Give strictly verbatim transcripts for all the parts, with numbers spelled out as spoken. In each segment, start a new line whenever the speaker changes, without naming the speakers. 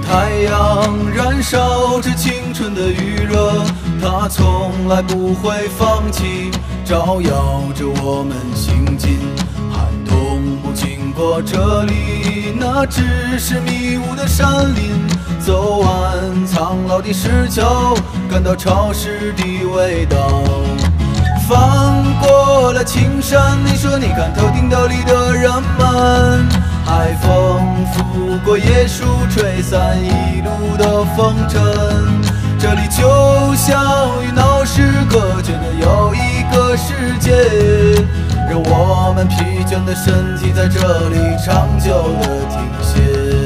太阳燃烧着青春的余热，它从来不会放弃，照耀着我们行进。寒冬不经过这里，那只是迷雾的山林。走完苍老的石桥，感到潮湿的味道。翻过了青山，你说你看头顶斗笠的人们，海风拂过椰树，吹散一路的风尘。这里就像与闹市隔绝的又一个世界，让我们疲倦的身体在这里长久的停歇。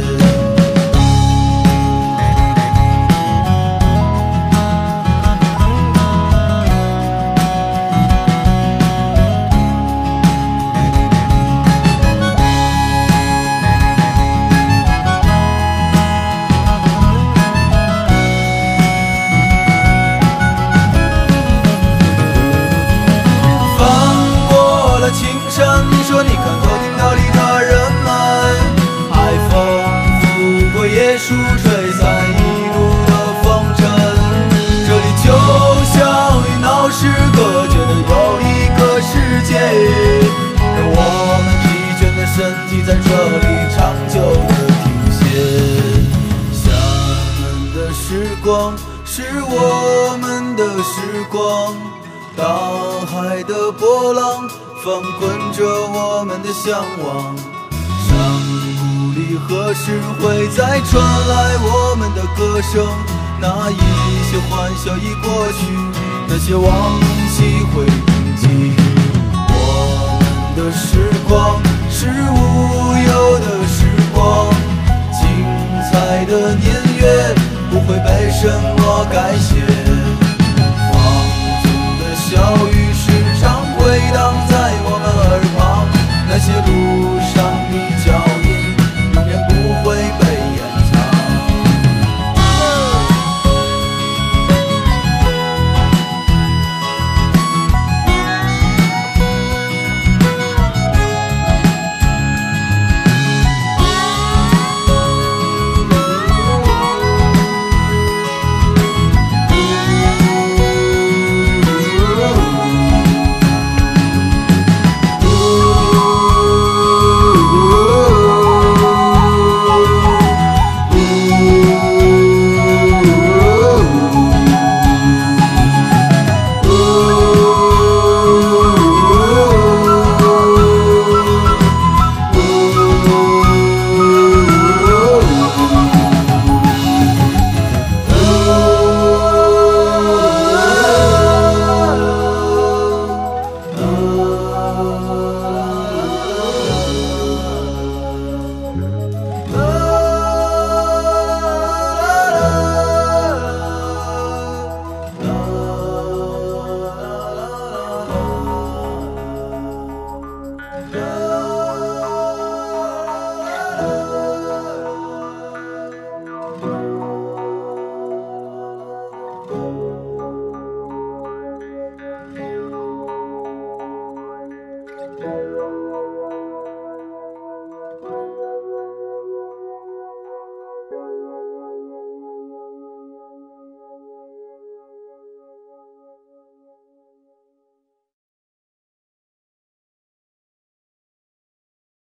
你说你看头顶斗笠的人们，海风拂过椰树，吹散一路的风尘。这里就像与闹市隔绝的又一个世界，让我们疲倦的身体在这里长久的停歇。厦门的时光是我们的时光，大海的波浪翻滚着我们的向往，山谷里何时会再传来我们的歌声？那一些欢笑已过去，那些往昔会铭记。我们的时